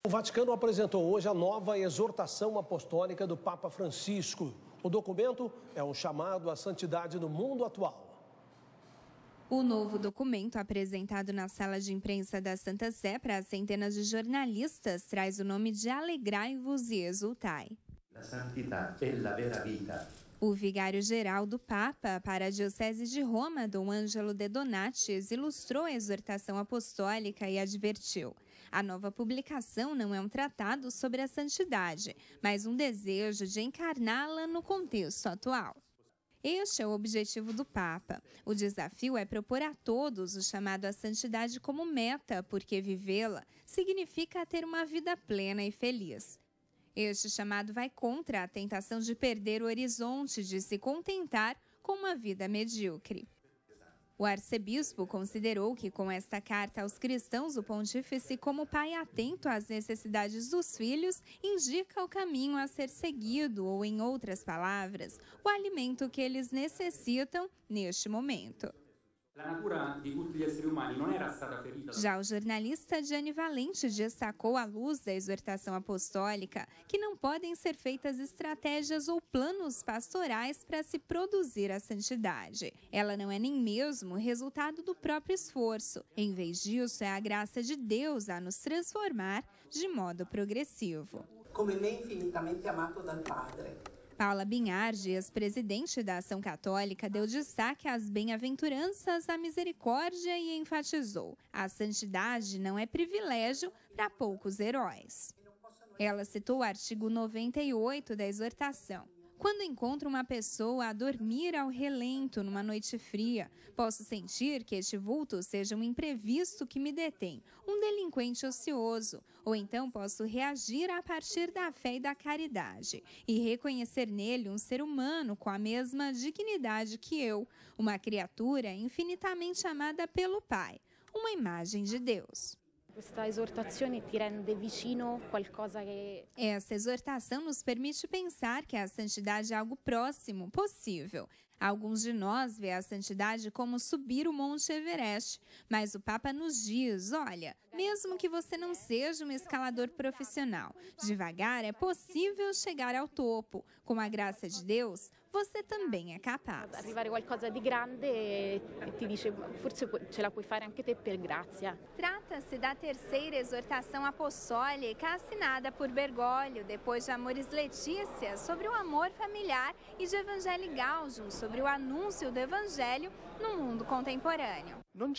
O Vaticano apresentou hoje a nova exortação apostólica do Papa Francisco. O documento é um chamado à santidade no mundo atual. O novo documento, apresentado na sala de imprensa da Santa Sé para centenas de jornalistas, traz o nome de Alegrai-vos e Exultai. La santità è la vera vita. O vigário-geral do Papa para a Diocese de Roma, Dom Ângelo de Donatis, ilustrou a exortação apostólica e advertiu: a nova publicação não é um tratado sobre a santidade, mas um desejo de encarná-la no contexto atual. Este é o objetivo do Papa. O desafio é propor a todos o chamado à santidade como meta, porque vivê-la significa ter uma vida plena e feliz. Este chamado vai contra a tentação de perder o horizonte, de se contentar com uma vida medíocre. O arcebispo considerou que, com esta carta aos cristãos, o pontífice, como pai atento às necessidades dos filhos, indica o caminho a ser seguido, ou, em outras palavras, o alimento que eles necessitam neste momento. Já o jornalista Gianni Valente destacou à luz da exortação apostólica que não podem ser feitas estratégias ou planos pastorais para se produzir a santidade. Ela não é nem mesmo resultado do próprio esforço. Em vez disso, é a graça de Deus a nos transformar de modo progressivo. Come me infinitamente amato dal Padre. Paula Binhardi, ex-presidente da Ação Católica, deu destaque às bem-aventuranças, à misericórdia e enfatizou: a santidade não é privilégio para poucos heróis. Ela citou o artigo 98 da exortação. Quando encontro uma pessoa a dormir ao relento numa noite fria, posso sentir que este vulto seja um imprevisto que me detém, um delinquente ocioso, ou então posso reagir a partir da fé e da caridade e reconhecer nele um ser humano com a mesma dignidade que eu, uma criatura infinitamente amada pelo Pai, uma imagem de Deus. Essa exortação nos permite pensar que a santidade é algo próximo, possível. Alguns de nós vê a santidade como subir o Monte Everest, mas o Papa nos diz: olha, mesmo que você não seja um escalador profissional, devagar é possível chegar ao topo. Com a graça de Deus, você também é capaz. Arrivare a qualcosa di grande e ti dice forse ce la puoi fare anche te per grazia. Trata-se da terceira exortação apostólica assinada por Bergoglio, depois de Amoris Laetitia, sobre o amor familiar, e de Evangelii Gaudium, sobre o anúncio do Evangelho no mundo contemporâneo.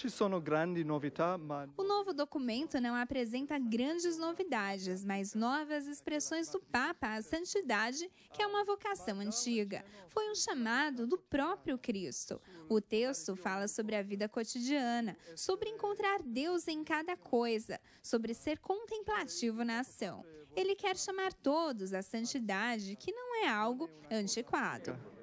O novo documento não apresenta grandes novidades, mas novas expressões do Papa à santidade, que é uma vocação antiga. Foi um chamado do próprio Cristo. O texto fala sobre a vida cotidiana, sobre encontrar Deus em cada coisa, sobre ser contemplativo na ação. Ele quer chamar todos à santidade, que não é algo antiquado.